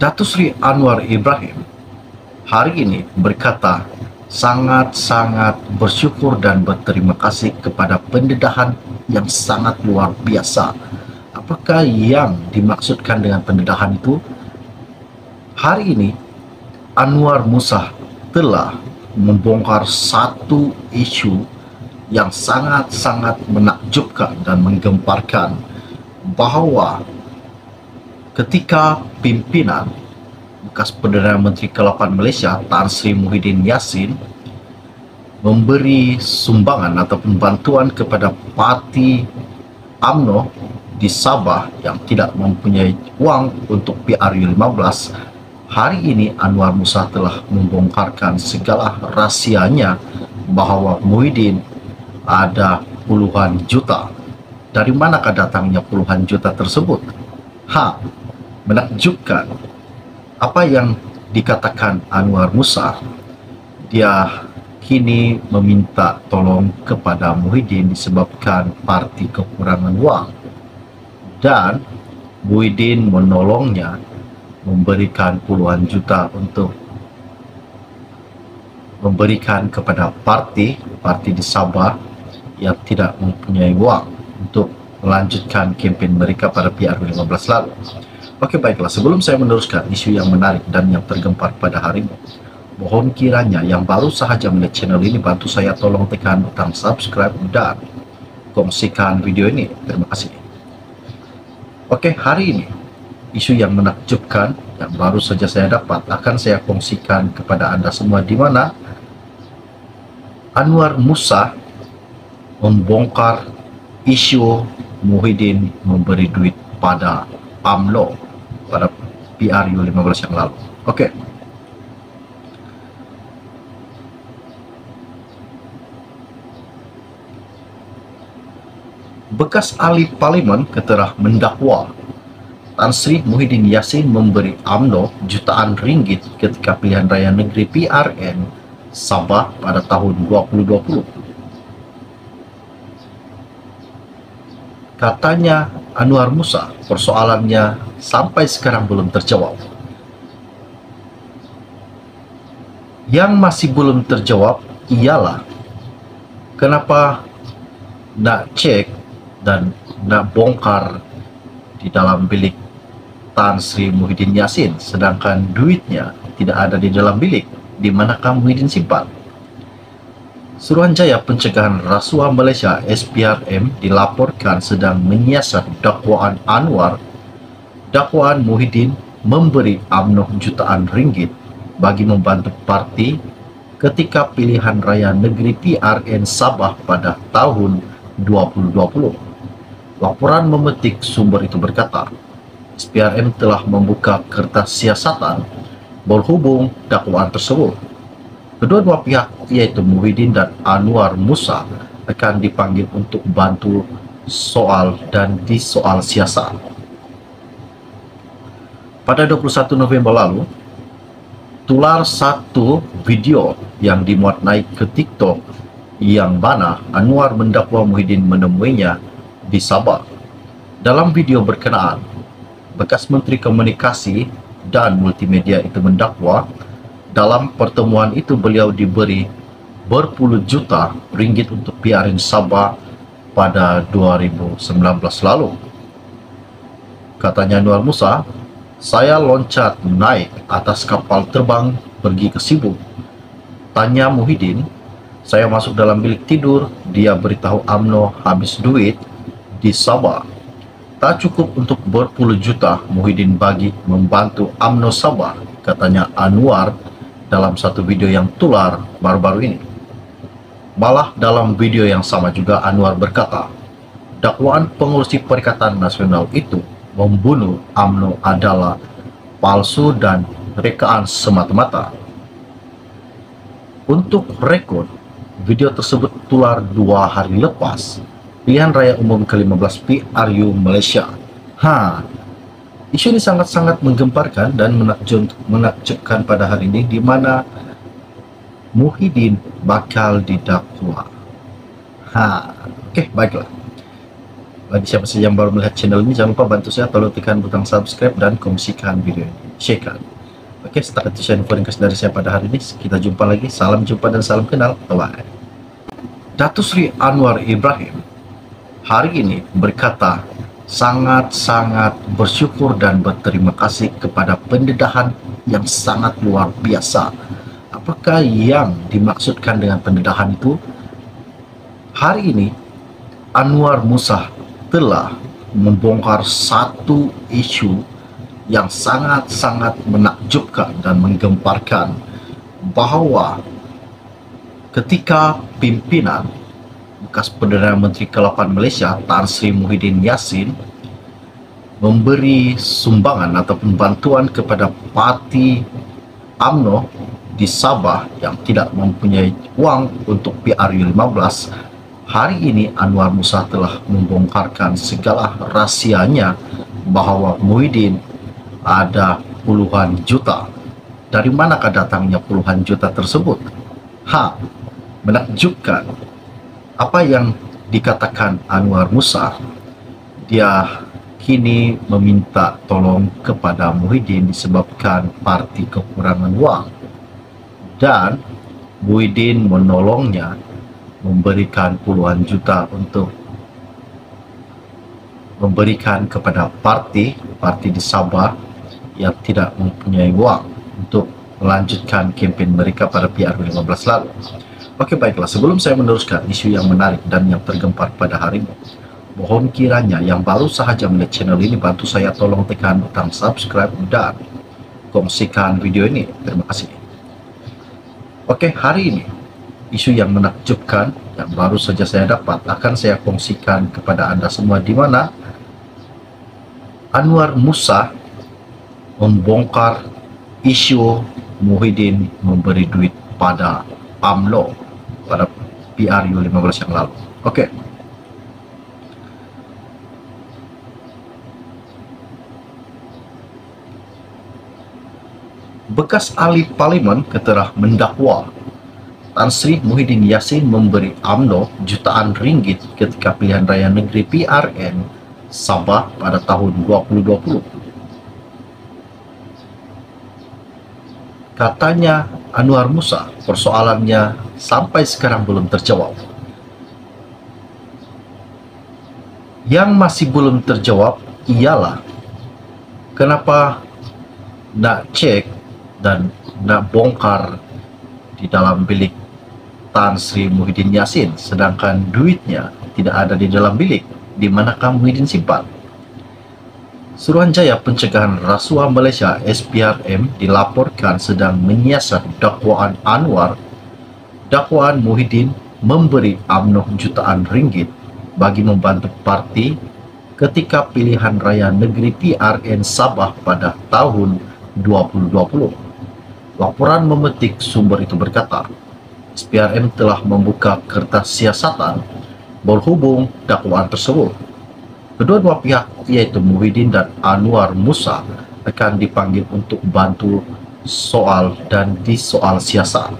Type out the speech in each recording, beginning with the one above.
Datuk Seri Anwar Ibrahim hari ini berkata sangat-sangat bersyukur dan berterima kasih kepada pendedahan yang sangat luar biasa. Apakah yang dimaksudkan dengan pendedahan itu? Hari ini Anwar Musa telah membongkar satu isu yang sangat-sangat menakjubkan dan menggemparkan, bahawa ketika pimpinan bekas Perdana Menteri ke-8 Malaysia Tan Sri Muhyiddin Yassin memberi sumbangan ataupun bantuan kepada parti UMNO di Sabah yang tidak mempunyai uang untuk PRU15, hari ini Anwar Musa telah membongkarkan segala rahsianya bahawa Muhyiddin ada puluhan juta. Dari manakah datangnya puluhan juta tersebut? Menakjubkan. Apa yang dikatakan Anwar Musa, dia kini meminta tolong kepada Muhyiddin disebabkan parti kekurangan wang, dan Muhyiddin menolongnya memberikan puluhan juta untuk memberikan kepada parti di Sabah yang tidak mempunyai wang untuk melanjutkan kempen mereka pada PRU15 lalu. Oke, baiklah, sebelum saya meneruskan isu yang menarik dan yang tergempar pada hari ini, mohon kiranya yang baru sahaja melihat channel ini bantu saya tolong tekan butang subscribe dan kongsikan video ini. Terima kasih. Oke, hari ini isu yang menakjubkan yang baru saja saya dapat akan saya kongsikan kepada Anda semua, di mana Anwar Musa membongkar isu Muhyiddin memberi duit pada UMNO pada PRU15 yang lalu. Oke. Bekas ahli parlimen ketelah mendakwa Tan Sri Muhyiddin Yassin memberi UMNO jutaan ringgit ketika pilihan raya negeri PRN Sabah pada tahun 2020. Katanya Anwar Musa, persoalannya sampai sekarang belum terjawab. Yang masih belum terjawab ialah kenapa nak cek dan nak bongkar di dalam bilik Tan Sri Muhyiddin Yassin, sedangkan duitnya tidak ada di dalam bilik. Di manakah Muhyiddin simpan? Suruhanjaya Pencegahan Rasuah Malaysia SPRM dilaporkan sedang menyiasat dakwaan Anwar. Dakwaan Muhyiddin memberi UMNO jutaan ringgit bagi membantu parti ketika pilihan raya negeri PRN Sabah pada tahun 2020. Laporan memetik sumber itu berkata, SPRM telah membuka kertas siasatan berhubung dakwaan tersebut. Kedua-dua pihak, yaitu Muhyiddin dan Anwar Musa, akan dipanggil untuk bantu soal dan disoal siasat. Pada 21 November lalu, tular satu video yang dimuat naik ke TikTok yang mana Anwar mendakwa Muhyiddin menemuinya di Sabah. Dalam video berkenaan, bekas Menteri Komunikasi dan Multimedia itu mendakwa dalam pertemuan itu beliau diberi berpuluh juta ringgit untuk PRN Sabah pada 2019 lalu. Katanya Anwar Musa, saya loncat naik atas kapal terbang pergi ke Sibu. Tanya Muhyiddin, saya masuk dalam bilik tidur, dia beritahu UMNO habis duit di Sabah. Tak cukup untuk berpuluh juta Muhyiddin bagi membantu UMNO Sabah, katanya Anwar dalam satu video yang tular baru-baru ini. Malah dalam video yang sama juga Anwar berkata, dakwaan pengurusi Perikatan Nasional itu membunuh UMNO adalah palsu dan rekaan semata-mata. Untuk rekod, video tersebut tular 2 hari lepas pilihan raya umum ke-15 PRU Malaysia. Isu ini sangat-sangat menggemparkan dan menakjubkan pada hari ini, di mana Muhyiddin bakal didakwa. Oke, baiklah. Bagi siapa saja yang baru melihat channel ini, jangan lupa bantu saya tolong tekan butang subscribe dan kongsikan video ini. Syekan. Oke, setakat itu saya info ringkas dari saya pada hari ini. Kita jumpa lagi. Salam jumpa dan salam kenal. Bye-bye. Datuk Sri Anwar Ibrahim hari ini berkata sangat-sangat bersyukur dan berterima kasih kepada pendedahan yang sangat luar biasa. Apakah yang dimaksudkan dengan pendedahan itu? Hari ini Anwar Musa telah membongkar satu isu yang sangat-sangat menakjubkan dan menggemparkan, bahwa ketika pimpinan bekas Perdana Menteri ke-8 Malaysia Tan Sri Muhyiddin Yassin memberi sumbangan ataupun bantuan kepada parti UMNO di Sabah yang tidak mempunyai uang untuk PRU15, hari ini Anwar Musa telah membongkarkan segala rahsianya bahwa Muhyiddin ada puluhan juta. Dari manakah datangnya puluhan juta tersebut? Menakjubkan. Apa yang dikatakan Anwar Musa, dia kini meminta tolong kepada Muhyiddin disebabkan parti kekurangan uang, dan Muhyiddin menolongnya memberikan puluhan juta untuk memberikan kepada parti di Sabah yang tidak mempunyai uang untuk melanjutkan kempen mereka pada PRU15 lalu. Oke, baiklah, sebelum saya meneruskan isu yang menarik dan yang tergempar pada hari ini, mohon kiranya yang baru sahaja melihat channel ini bantu saya tolong tekan butang subscribe dan kongsikan video ini. Terima kasih. Oke, hari ini isu yang menakjubkan yang baru saja saya dapat akan saya kongsikan kepada Anda semua, di mana Anwar Musa membongkar isu Muhyiddin memberi duit pada UMNO pada PRU15 yang lalu. Oke. Bekas ahli parlimen ketelah mendakwa Tan Sri Muhyiddin Yassin memberi UMNO jutaan ringgit ketika pilihan raya negeri PRN Sabah pada tahun 2020. Katanya Anwar Musa, persoalannya sampai sekarang belum terjawab. Yang masih belum terjawab ialah kenapa nak cek dan nak bongkar di dalam bilik Tan Sri Muhyiddin Yassin, sedangkan duitnya tidak ada di dalam bilik. Di manakah Muhyiddin simpan? Suruhanjaya Pencegahan Rasuah Malaysia SPRM dilaporkan sedang menyiasat dakwaan Anwar. Dakwaan Muhyiddin memberi UMNO jutaan ringgit bagi membantu parti ketika pilihan raya negeri PRN Sabah pada tahun 2020. Laporan memetik sumber itu berkata, SPRM telah membuka kertas siasatan berhubung dakwaan tersebut. Kedua-dua pihak, yaitu Muhyiddin dan Anwar Musa, akan dipanggil untuk bantu soal dan disoal siasat.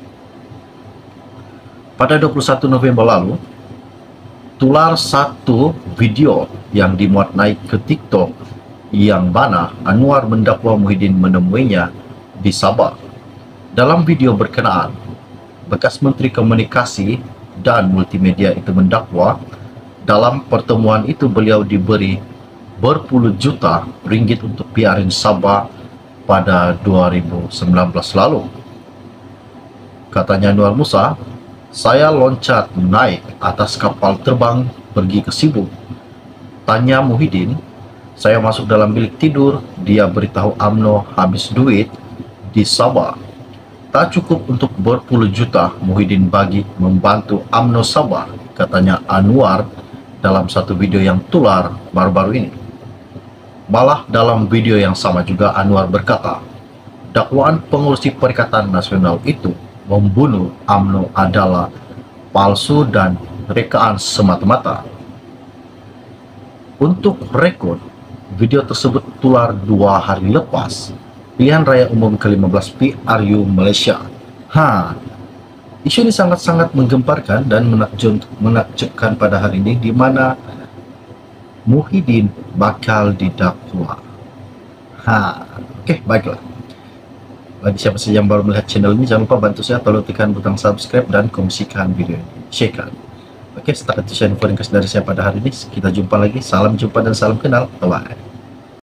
Pada 21 November lalu, tular satu video yang dimuat naik ke TikTok yang mana Anwar mendakwa Muhyiddin menemuinya di Sabah. Dalam video berkenaan, bekas Menteri Komunikasi dan Multimedia itu mendakwa dalam pertemuan itu beliau diberi berpuluh juta ringgit untuk PRN Sabah pada 2019 lalu. Katanya Anwar Musa, saya loncat naik atas kapal terbang pergi ke Sibu. Tanya Muhyiddin, saya masuk dalam bilik tidur, dia beritahu UMNO habis duit di Sabah. Tak cukup untuk berpuluh juta Muhyiddin bagi membantu UMNO Sabah, katanya Anwar dalam satu video yang tular baru-baru ini. Malah dalam video yang sama juga Anwar berkata, dakwaan pengurusi Perikatan Nasional itu membunuh UMNO adalah palsu dan rekaan semata-mata. Untuk rekod, video tersebut tular 2 hari lepas pilihan raya umum ke-15 PRU Malaysia. Isu ini sangat-sangat menggemparkan dan menakjubkan pada hari ini, di mana Muhyiddin bakal didakwa. Oke, baiklah. Bagi siapa saja yang baru melihat channel ini, jangan lupa bantu saya, tolong tekan butang subscribe dan kongsikan video ini, share. Oke, setakat itu saya info ringkas dari saya pada hari ini. Kita jumpa lagi. Salam jumpa dan salam kenal. Bye.